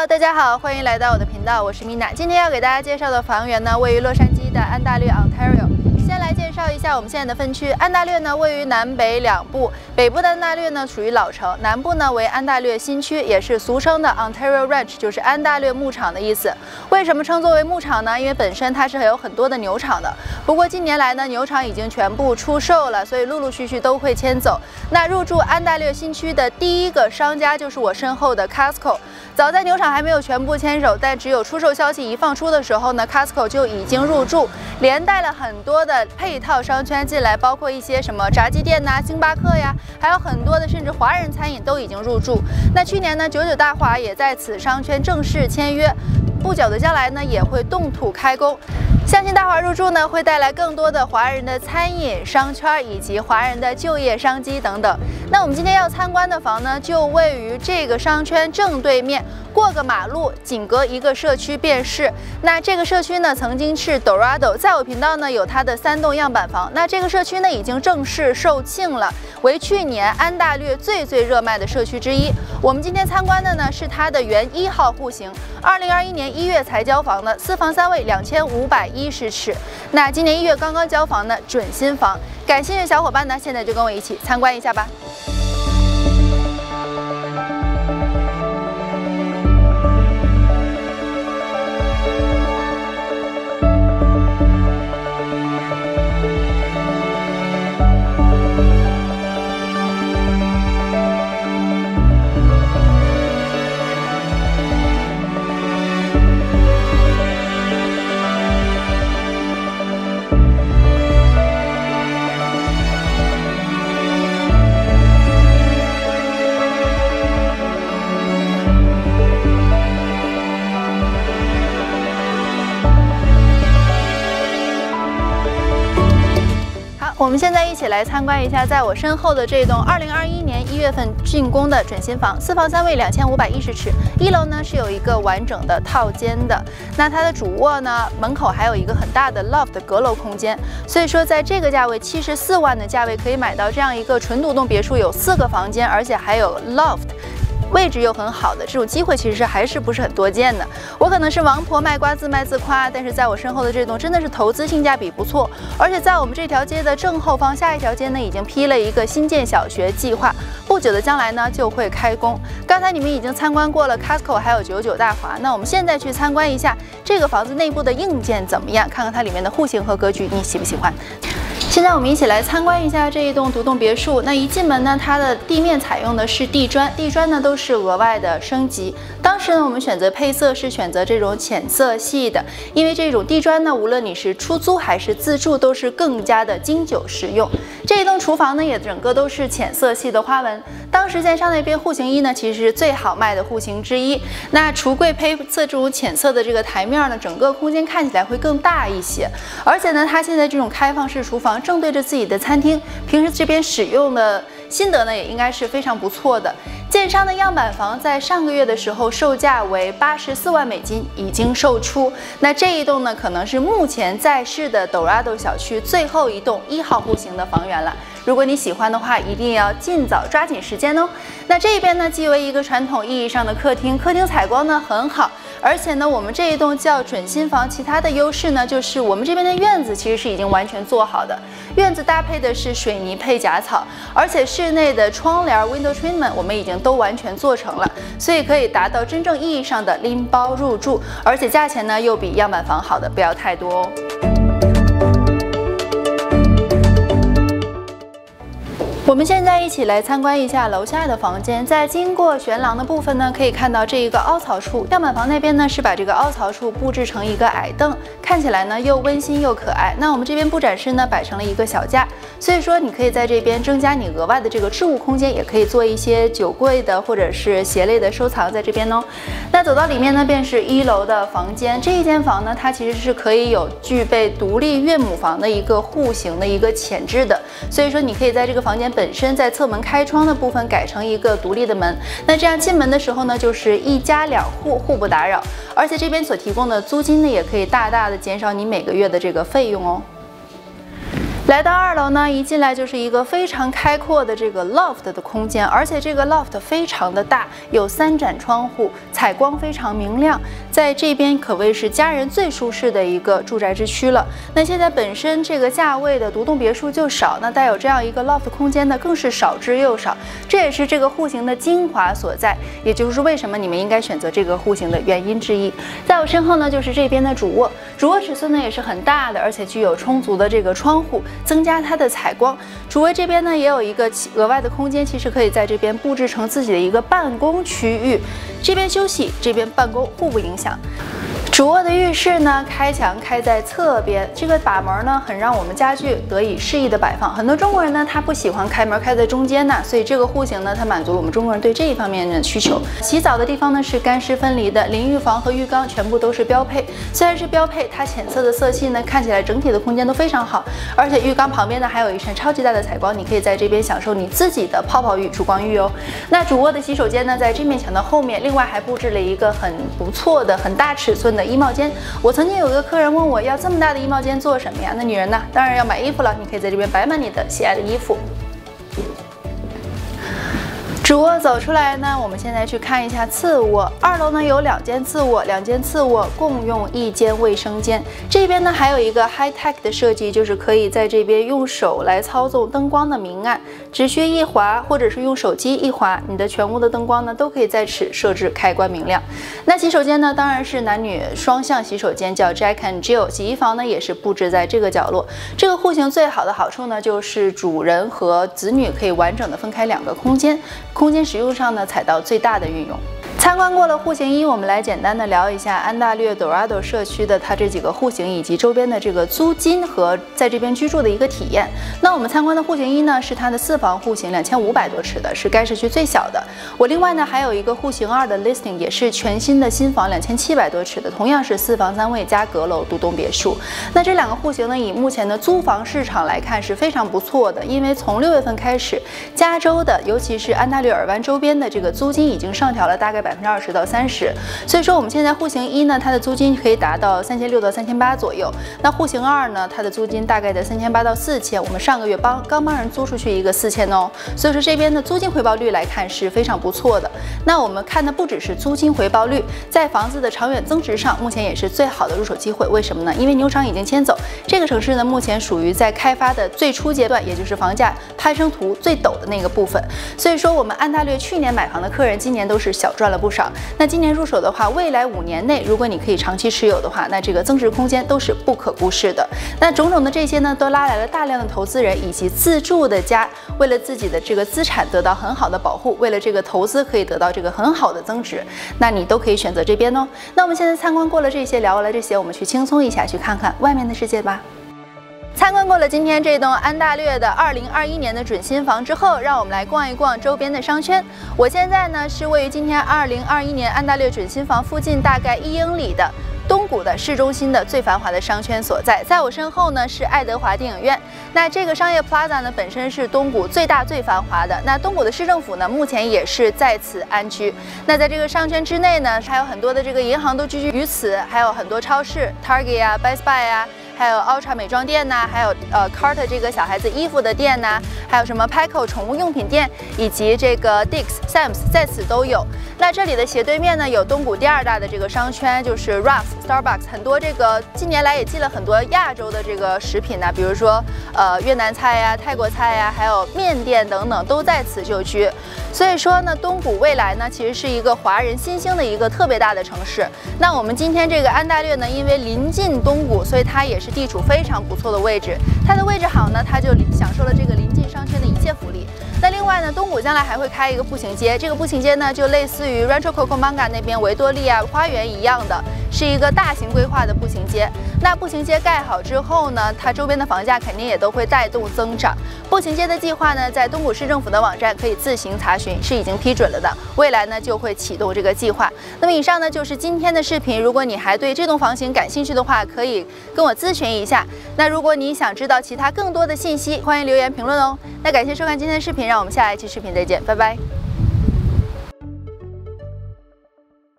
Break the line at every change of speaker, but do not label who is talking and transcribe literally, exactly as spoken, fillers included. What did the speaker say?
大家好，欢迎来到我的频道，我是 Mina。今天要给大家介绍的房源呢，位于洛杉矶的安大略 Ontario。先来介绍一下我们现在的分区。安大略呢位于南北两部，北部的安大略呢属于老城，南部呢为安大略新区，也是俗称的 Ontario Ranch， 就是安大略牧场的意思。为什么称作为牧场呢？因为本身它是有很多的牛场的。不过近年来呢，牛场已经全部出售了，所以陆陆续续都会迁走。那入驻安大略新区的第一个商家就是我身后的 Costco。早在牛场还没有全部迁走，但只有出售消息一放出的时候呢 ，Costco 就已经入驻，连带了很多的配套商圈进来，包括一些什么炸鸡店呐、星巴克呀，还有很多的甚至华人餐饮都已经入驻。那去年呢，九九大华也在此商圈正式签约，不久的将来呢也会动土开工。相信大华入驻呢，会带来更多的华人的餐饮商圈以及华人的就业商机等等。那我们今天要参观的房呢，就位于这个商圈正对面，过个马路，紧隔一个社区便是。那这个社区呢，曾经是 Dorado， 在我频道呢有它的三栋样板房。那这个社区呢，已经正式售罄了，为去年安大略最最热卖的社区之一。我们今天参观的呢是它的原一号户型，二零二一年一月才交房的，四房三卫，两千五百一十尺。那今年一月刚刚交房的准新房，感兴趣的小伙伴呢，现在就跟我一起参观一下吧。我们现在一起来参观一下，在我身后的这栋二零二一年一月份竣工的准新房，四房三卫，两千五百一十尺。一楼呢是有一个完整的套间的，那它的主卧呢门口还有一个很大的 loft 阁楼空间。所以说，在这个价位七十四万的价位，可以买到这样一个纯独栋别墅，有四个房间，而且还有 loft。位置又很好的这种机会，其实还是不是很多见的。我可能是王婆卖瓜自卖自夸，但是在我身后的这栋真的是投资性价比不错，而且在我们这条街的正后方，下一条街呢已经批了一个新建小学计划，不久的将来呢就会开工。刚才你们已经参观过了 Costco 还有九九大华，那我们现在去参观一下这个房子内部的硬件怎么样，看看它里面的户型和格局，你喜不喜欢？现在我们一起来参观一下这一栋独栋别墅。那一进门呢，它的地面采用的是地砖，地砖呢都是额外的升级。当时呢，我们选择配色是选择这种浅色系的，因为这种地砖呢，无论你是出租还是自住，都是更加的经久实用。这一栋厨房呢，也整个都是浅色系的花纹。当时建商那边户型一呢，其实是最好卖的户型之一。那橱柜配色这种浅色的这个台面呢，整个空间看起来会更大一些。而且呢，它现在这种开放式厨房正对着自己的餐厅，平时这边使用的心得呢，也应该是非常不错的。建商的样板房在上个月的时候售价为八十四万美金，已经售出。那这一栋呢，可能是目前在世的 Dorado 小区最后一栋一号户型的房源了。如果你喜欢的话，一定要尽早抓紧时间哦。那这边呢，既为一个传统意义上的客厅，客厅采光呢很好，而且呢，我们这一栋叫准新房，其他的优势呢，就是我们这边的院子其实是已经完全做好的，院子搭配的是水泥配假草，而且室内的窗帘 window treatment 我们已经都完全做成了，所以可以达到真正意义上的拎包入住，而且价钱呢又比样板房好的不要太多哦。我们现在一起来参观一下楼下的房间，在经过悬廊的部分呢，可以看到这一个凹槽处，样板房那边呢是把这个凹槽处布置成一个矮凳，看起来呢又温馨又可爱。那我们这边布展室呢摆成了一个小架，所以说你可以在这边增加你额外的这个置物空间，也可以做一些酒柜的或者是鞋类的收藏在这边哦。那走到里面呢，便是一楼的房间。这一间房呢，它其实是可以有具备独立岳母房的一个户型的一个潜质的，所以说你可以在这个房间本身在侧门开窗的部分改成一个独立的门，那这样进门的时候呢，就是一家两户，互不打扰，而且这边所提供的租金呢，也可以大大的减少你每个月的这个费用哦。 来到二楼呢，一进来就是一个非常开阔的这个 loft 的空间，而且这个 loft 非常的大，有三盏窗户，采光非常明亮，在这边可谓是家人最舒适的一个住宅之区了。那现在本身这个价位的独栋别墅就少，那带有这样一个 loft 空间呢，更是少之又少，这也是这个户型的精华所在，也就是为什么你们应该选择这个户型的原因之一。在我身后呢，就是这边的主卧，主卧尺寸呢也是很大的，而且具有充足的这个窗户，增加它的采光。主卫这边呢也有一个额外的空间，其实可以在这边布置成自己的一个办公区域，这边休息，这边办公，互不影响。主卧的浴室呢，开墙开在侧边，这个把门呢，很让我们家具得以适宜的摆放。很多中国人呢，他不喜欢开门开在中间呢，所以这个户型呢，它满足了我们中国人对这一方面的需求。洗澡的地方呢是干湿分离的，淋浴房和浴缸全部都是标配。虽然是标配，它浅色的色系呢，看起来整体的空间都非常好。而且浴缸旁边呢，还有一扇超级大的采光，你可以在这边享受你自己的泡泡浴、烛光浴哦。那主卧的洗手间呢，在这面墙的后面，另外还布置了一个很不错的、很大尺寸的衣帽间。我曾经有一个客人问我要这么大的衣帽间做什么呀？那女人呢，当然要买衣服了。你可以在这边摆满你的喜爱的衣服。主卧走出来呢，我们现在去看一下次卧。二楼呢有两间次卧，两间次卧共用一间卫生间。这边呢还有一个 high tech 的设计，就是可以在这边用手来操纵灯光的明暗，只需一滑，或者是用手机一滑，你的全屋的灯光呢都可以在此设置开关明亮。那洗手间呢，当然是男女双向洗手间，叫 Jack and Jill。洗衣房呢也是布置在这个角落。这个户型最好的好处呢，就是主人和子女可以完整的分开两个空间。空间使用上呢，采到最大的运用。参观过了户型一，我们来简单的聊一下安大略 Dorado 社区的它这几个户型以及周边的这个租金和在这边居住的一个体验。那我们参观的户型一呢，是它的四房户型，两千五百多尺的，是该社区最小的。我另外呢还有一个户型二的 listing， 也是全新的新房，两千七百多尺的，同样是四房三卫加阁楼独栋别墅。那这两个户型呢，以目前的租房市场来看是非常不错的，因为从六月份开始，加州的尤其是安大略尔湾周边的这个租金已经上调了大概百分之二十到三十，所以说我们现在户型一呢，它的租金可以达到三千六到三千八左右。那户型二呢，它的租金大概在三千八到四千。我们上个月帮刚帮人租出去一个四千哦，所以说这边的租金回报率来看是非常不错的。那我们看的不只是租金回报率，在房子的长远增值上，目前也是最好的入手机会。为什么呢？因为牛场已经迁走，这个城市呢目前属于在开发的最初阶段，也就是房价攀升图最陡的那个部分。所以说我们安大略去年买房的客人，今年都是小赚了不少。那今年入手的话，未来五年内，如果你可以长期持有的话，那这个增值空间都是不可忽视的。那种种的这些呢，都拉来了大量的投资人以及自住的家，为了自己的这个资产得到很好的保护，为了这个投资可以得到这个很好的增值，那你都可以选择这边哦。那我们现在参观过了这些，聊完了这些，我们去轻松一下，去看看外面的世界吧。参观过了今天这栋安大略的二零二一年的准新房之后，让我们来逛一逛周边的商圈。我现在呢是位于今天二零二一年安大略准新房附近大概一英里的东谷的市中心的最繁华的商圈所在。在我身后呢是爱德华电影院。那这个商业 plaza 呢本身是东谷最大最繁华的。那东谷的市政府呢目前也是在此安居。那在这个商圈之内呢，还有很多的这个银行都居居于此，还有很多超市 Target 啊 Best Buy 啊，还有 Ultra 美妆店呐、啊，还有呃 Carter 这个小孩子衣服的店呐、啊，还有什么 Petco 宠物用品店，以及这个 Dick's、Sam's 在此都有。那这里的斜对面呢，有东谷第二大的这个商圈，就是 Ralph's、Starbucks， 很多这个近年来也进了很多亚洲的这个食品呐、啊，比如说呃越南菜呀、泰国菜呀，还有面店等等，都在此就居。所以说呢，东谷未来呢，其实是一个华人新兴的一个特别大的城市。那我们今天这个安大略呢，因为临近东谷，所以它也是地处非常不错的位置。它的位置好呢，它就享受了这个临近商圈的一切福利。那另外呢，东谷将来还会开一个步行街，这个步行街呢，就类似于 Rancho Cucamonga 那边维多利亚花园一样的，是一个大型规划的步行街。那步行街盖好之后呢，它周边的房价肯定也都会带动增长。步行街的计划呢，在东谷市政府的网站可以自行查询，是已经批准了的。未来呢，就会启动这个计划。那么以上呢，就是今天的视频。如果你还对这栋房型感兴趣的话，可以跟我咨询一下。那如果你想知道其他更多的信息，欢迎留言评论哦。那感谢收看今天的视频，让我们下一期视频再见，拜拜。